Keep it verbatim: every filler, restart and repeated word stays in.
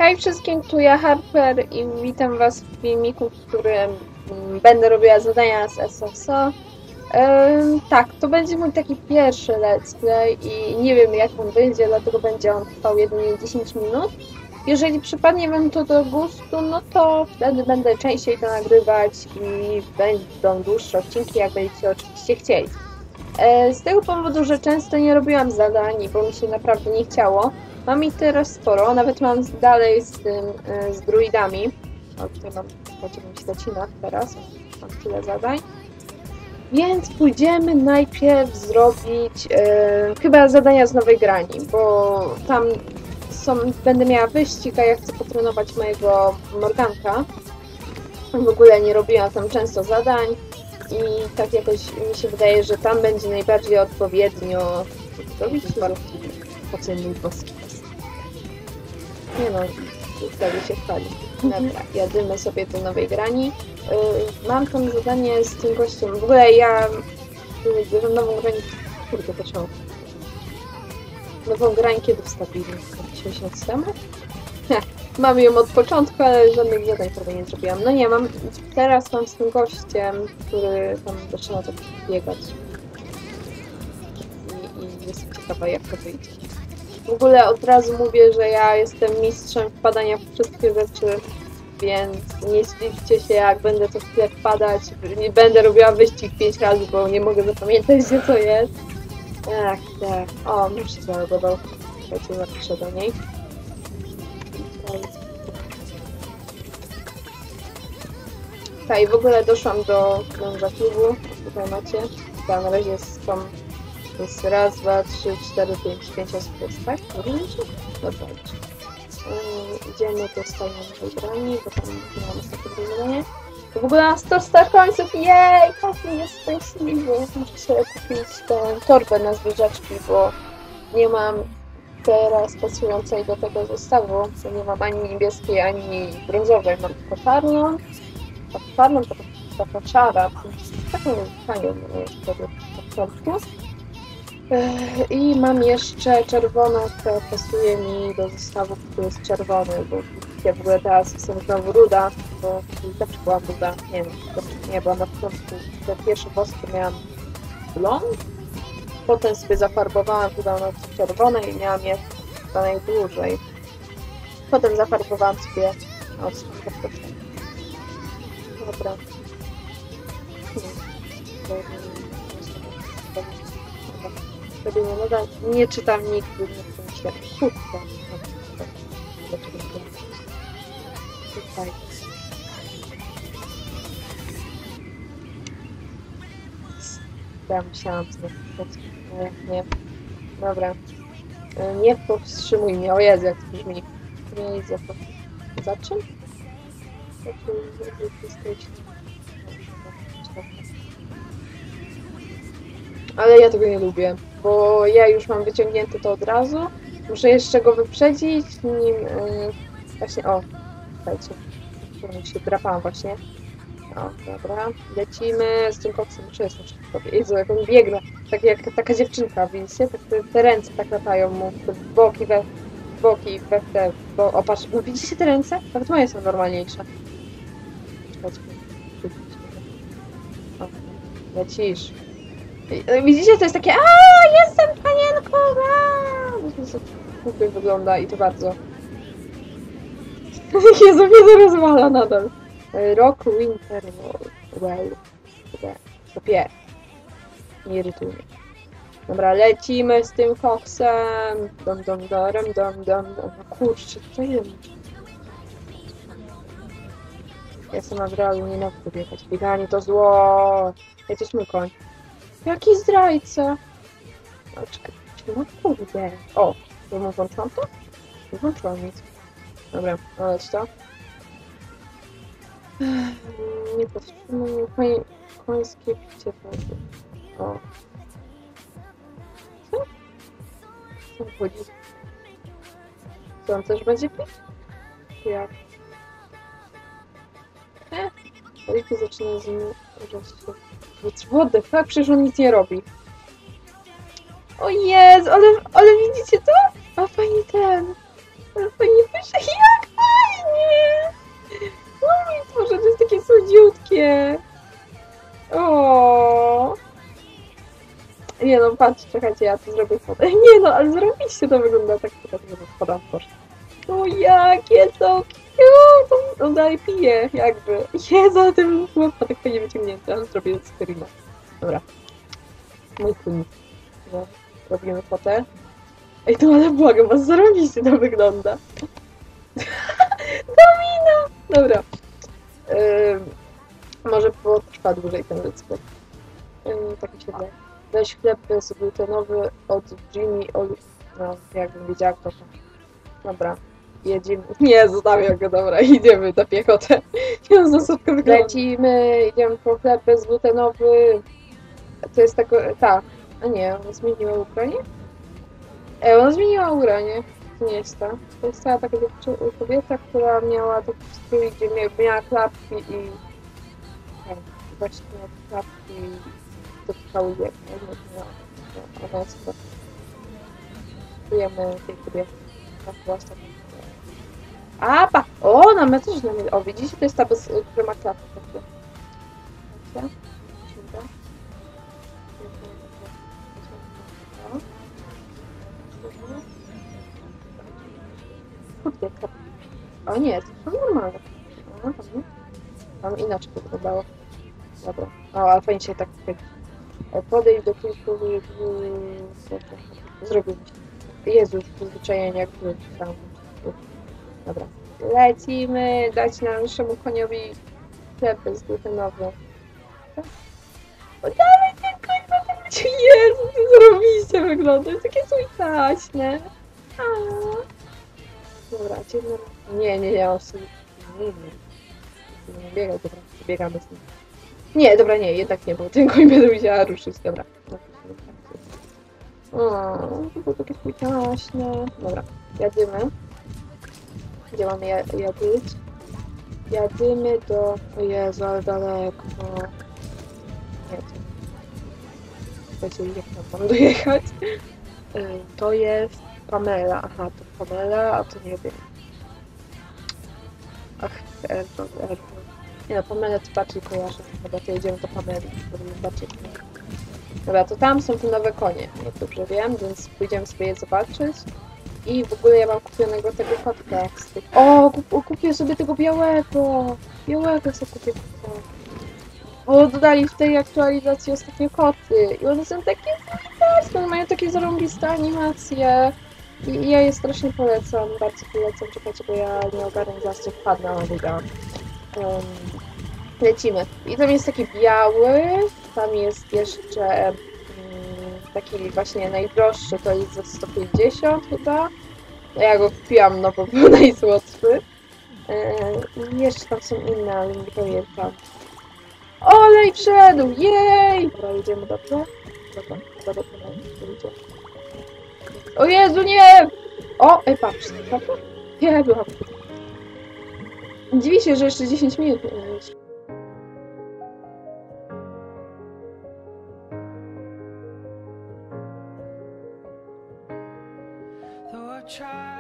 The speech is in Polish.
Hej wszystkim, tu ja Harper i witam was w filmiku, w którym będę robiła zadania z S S O. Ym, tak, to będzie mój taki pierwszy let's play i nie wiem jak on wyjdzie, dlatego będzie on trwał jedynie dziesięć minut. Jeżeli przypadnie wam to do gustu, no to wtedy będę częściej to nagrywać i będą dłuższe odcinki, jak będziecie oczywiście chcieli. Z tego powodu, że często nie robiłam zadań, bo mi się naprawdę nie chciało. Mam ich teraz sporo, nawet mam dalej z tym, z druidami. O, tutaj mam po dziewięć godzinach teraz, mam tyle zadań. Więc pójdziemy najpierw zrobić e, chyba zadania z nowej grani, bo tam są, będę miała wyścig, a ja chcę potrenować mojego Morganka. W ogóle nie robiłam tam często zadań. I tak jakoś mi się wydaje, że tam będzie najbardziej odpowiednio robić bardzo pocenny boski. Nie no, wtedy się chwali. Dobra, jadymy sobie do nowej grani. Yy, mam tam zadanie z tym gościem. W ogóle ja bierzę nową granię. Kurde, poczęłam. Nową granię kiedy wstawili? dziesięć miesięcy temu? Mam ją od początku, ale żadnych zadań prawie nie zrobiłam. No nie, mam teraz mam z tym gościem, który tam zaczyna tak biegać. I, i jestem ciekawa, jak to wyjdzie. W ogóle od razu mówię, że ja jestem mistrzem wpadania w wszystkie rzeczy, więc nie zdziwcie się, jak będę to chwilę wpadać. Nie będę robiła wyścig pięć razy, bo nie mogę zapamiętać, gdzie to jest. Ach, tak. O, już się zalogował. Słuchajcie, zapiszę do niej. Tak, i w ogóle doszłam do krąża klubu. Tutaj macie. Tam na razie jest tam jest raz, dwa, trzy, cztery, pięć, pięć osób jest, tak? Dobra. Yy, idziemy do stanu nowej grani, bo tam nie mamy takie wyzwanie. W ogóle na sto star końców, jej! Tak mi jest szczęśliwy. Muszę sobie kupić tę torbę na zwierzaczki, bo nie mam teraz pasującej do tego zestawu, bo nie mam ani niebieskiej, ani brązowej, mam tylko czarną. Ta czarną to taka czara, taką fajną wtedy w początku. I mam jeszcze czerwoną, która pasuje mi do zestawu, który jest czerwony, bo ja w ogóle teraz jestem znowu ruda, bo zawsze byłam ruda, nie wiem, nie byłam na początku, te pierwsze włosy miałam blond, potem sobie zafarbowałam chyba na czerwone i miałam je chyba najdłużej. Potem zafarbowałam sobie o, dobra. Wtedy nie nadal nie czytam nigdy, nie chcę się. Kurwa. Tutaj. Ja musiałam znać. Nie, nie. Dobra. Nie powstrzymuj mnie. O Jezu, jak to brzmi. Nie widzę to. Za czym? Ale ja tego nie lubię, bo ja już mam wyciągnięte to od razu. Muszę jeszcze go wyprzedzić, nim yy, właśnie, o, słuchajcie, już się drapałam właśnie. O, dobra, lecimy z tym koksem, muszę jeszcze szybko. Jezu, jak on biegnę, tak jak taka dziewczynka, widzicie? Tak te, te ręce tak latają mu, w boki, we w boki, we w te, bo, o patrz, no widzicie te ręce? Nawet moje są normalniejsze. Czekajcie, o, lecisz. Widzicie, to jest takie aaa, jestem panienką, aaa! Głupio wygląda i to bardzo. Jezu, mnie to rozwala nadal. Rock Winter Well. To pier. Nie irytuj mnie. Dobra, lecimy z tym koksem. Dom, dom, dorem, dom, dom, dom. Kurczę, to jest. Ja sama w realu nie mogę biegać. Bieganie to zło. Ja to jest mój koń. Jaki zdrajca? O, czekaj, no kurde. O, to mu włączyłam to? Nie włączyłam nic. Dobra, naleć to. Nie powstrzymuję. Koń, końskie picie wody. O. Co? Co chodzi? Co on też będzie pić? Jak? E? Liczby zaczyna z nim się. What the fuck? Przecież on nic nie robi. O Jezu, ale, ale widzicie to? A fajnie ten. Ale fajnie wyszedł. Jak? Nie no, patrz, czekajcie, ja tu zrobię fotę. Nie no, ale zrobiliście to wygląda tak, tak, że podam kosz. No jakie to cute! On dalej pije, jakby. Jezu, ale ten chłopak tak fajnie wyciągnięty, ale zrobię screena. Dobra. Mój kunik. No, robimy fotę. Ej, to ale błagam was, zarobiście to wygląda. Domino! Dobra. Ym, może potrwa dłużej ten let's play. Ym, tak mi się wydaje. Weź chleb bezglutenowy od Jimmy Oli... No, jakbym wiedziała kto to. Dobra. Jedziemy. Nie, zostawiam go, dobra, idziemy na piechotę. Ja za słodko wygląda. Lecimy, idziemy po chleb bezglutenowy. To jest tako... tak. A nie, ona zmieniła ubranie? E, ona zmieniła ubranie. To nie jest ta. To jest ta taka kobieta, która miała taki strój, gdzie miała klapki i... Tak, właśnie miała klapki dotykały je. Ona jest chyba... Czujemy tej kobiety. A, pa! O, na metrze na mnie. O, widzicie, to jest ta, bez, która ma klapkę. Kurde, o nie, to są normalne. Tam inaczej to wyglądało. Dobra. O, ale fajnie się tak podejść do kilku... Zrobił. Jezu, przyzwyczajenie jak tam. Dobra. Lecimy, dać naszemu koniowi chleb bezglutenowy. O, dalej ten koń ma tak być. Jezu, co zrobiliście wygląda. Jest takie słitaśne. Dobra, gdzie na... Nie, nie, nie, absolutnie nie, nie. Nie biegaj, dobra, biegamy z nim. Nie, dobra, nie, jednak nie, bo ten koń będę musiała ruszyć, dobra. O, to było takie słitaśne. Dobra, jadymy. Gdzie mamy jadyć? Jadymy do... O Jezu, ale daleko. Nie, to... Słuchajcie, jak mam tam dojechać? To jest Pamela. Aha, to Pamela, a to nie wiem. Ach, Erdo, Erdo. Nie no, Pamela to bardziej kojarzę. Chyba to jedziemy do Pameli, który bardziej kojarzę. Dobra, to tam są te nowe konie. Nie dobrze wiem, więc pójdziemy sobie je zobaczyć. I w ogóle ja mam kupionego tego kotka z tych... O, kup, kupię sobie tego białego! Białego sobie kupię kotka. O, dodali w tej aktualizacji ostatnio koty. I one są takie fajne, mają takie zarąbiste animacje. I ja je strasznie polecam, bardzo polecam. Czekajcie, bo ja nie ogarnę, zaraz cię wpadnę, ale wygrałam. Um, lecimy. I tam jest taki biały, tam jest jeszcze um, taki właśnie najdroższy, to jest za sto pięćdziesiąt chyba. Ja go kupiłam, no bo był najsłodszy. I jeszcze tam są inne, ale nie pamiętam. Olej wszedł! Jej! Dobra, jedziemy dobrze? Dobra, dobra, dobra, o Jezu, nie! O, ej, patrz, prawda? Nie, byłam. Dziwi się, że jeszcze dziesięć minut nie mieć. Though I try